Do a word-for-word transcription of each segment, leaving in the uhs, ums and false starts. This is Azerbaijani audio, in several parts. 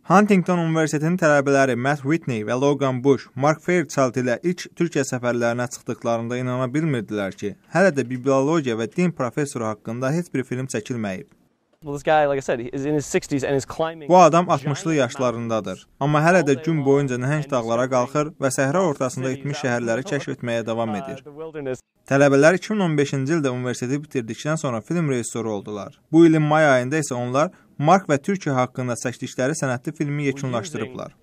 Huntington Universitetinin tələbələri Matt Whitney və Logan Bush, Mark Fairchild ilə ilk Türkiyə səfərlərinə çıxdıqlarında inana bilmirdilər ki, hələ də bibliologiya və din professoru haqqında heç bir film çəkilməyib. Bu adam altmışlı yaşlarındadır, amma hələ də gün boyunca nəhəng dağlara qalxır və səhra ortasında itmiş şəhərləri kəşf etməyə davam edir. Tələbələr iki min on beşinci ildə universiteti bitirdikdən sonra film rejissoru oldular. Bu ilin may ayında isə onlar Mark və Türkiyə haqqında çəkdikləri sənədli filmi yekunlaşdırıblar.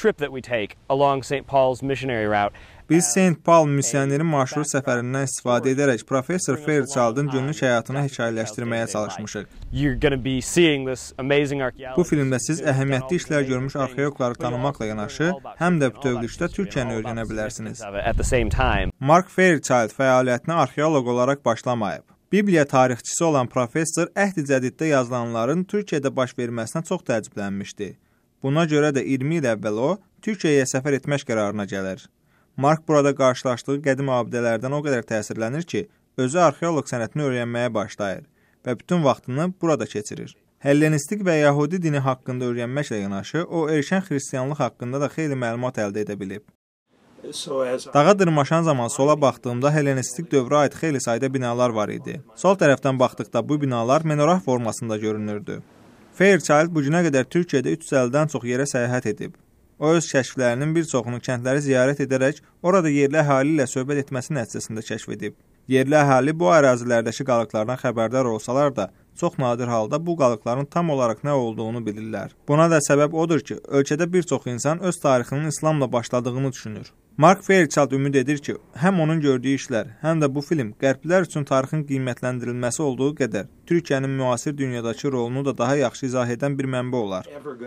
Biz Saint Paul missioneri marşrut səfərindən istifadə edərək Professor Fairchild'ın günlük həyatını hekayələşdirməyə çalışmışıq. Bu filmdə siz əhəmiyyətli işlər görmüş arxeoloqları tanımaqla yanaşı, həm də bütövlükdə Türkiyəni öyrənə bilərsiniz. Mark Fairchild fəaliyyətinə arxeoloq olaraq başlamayıb. Bibliya tarixçisi olan professor əhd-i cədiddə yazılanların Türkiyədə baş verməsinə çox təəccüblənmişdi. Buna görə də iyirmi il əvvəl o, Türkiyəyə səfər etmək qərarına gəlir. Mark burada qarşılaşdığı qədim abidələrdən o qədər təsirlənir ki, özü arxeoloq sənətini öyrənməyə başlayır və bütün vaxtını burada keçirir. Hellenistik və Yahudi dini haqqında öyrənməklə yanaşı, o erkən xristianlıq haqqında da xeyli məlumat əldə edə bilib. Dağa dırmaşan zaman sola baxdığımda Hellenistik dövrə aid xeyli sayda binalar var idi. Sol tərəfdən baxdıqda bu binalar menorah formasında görünürdü. Fairchild bu günə qədər Türkiyədə üç yüz əllidən çox yerə səyahət edib. O öz kəşflərinin bir çoxunu kəndləri ziyarət edərək orada yerli əhali ilə söhbət etməsi nəticəsində kəşf edib. Yerli əhali bu ərazilərdəki qalıqlardan xəbərdar olsalar da, çox nadir halda bu qalıqların tam olaraq nə olduğunu bilirlər. Buna da səbəb odur ki, ölkədə bir çox insan öz tarixinin İslamla başladığını düşünür. Mark Fairchild ümid edir ki, həm onun gördüyü işlər, həm də bu film qərblər üçün tarixin qiymətləndirilməsi olduğu qədər Türkiyənin müasir dünyadakı rolunu da daha yaxşı izah edən bir mənbə olar.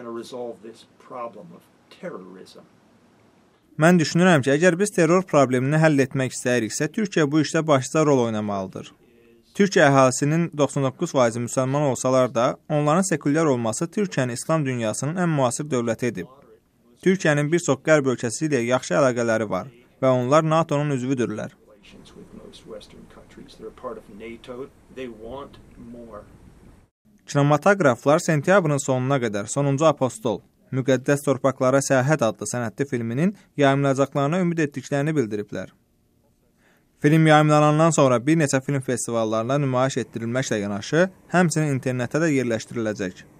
Mən düşünürəm ki, əgər biz terror problemini həll etmək istəyiriksə, Türkiyə bu işdə başlıca rol oynamalıdır. Türkiyə əhalisinin doxsan doqquz faizi müsəlman olsalar da, onların sekulyar olması Türkiyənin İslam dünyasının ən müasir dövləti edib. Türkiyənin bir çox qərb ölkəsi ilə yaxşı əlaqələri var və onlar NATO'nun üzvüdürlər. Kinematoqraflar sentyabrın sonuna qədər Sonuncu Apostol, Müqəddəs Torpaqlara Səyahət adlı sənədli filminin yayımlanacaqlarına ümid etdiklərini bildiriblər. Film yayımlanandan sonra bir neçə film festivallarına nümayiş etdirilməklə yanaşı, həmçinin internetə də yerləşdiriləcək.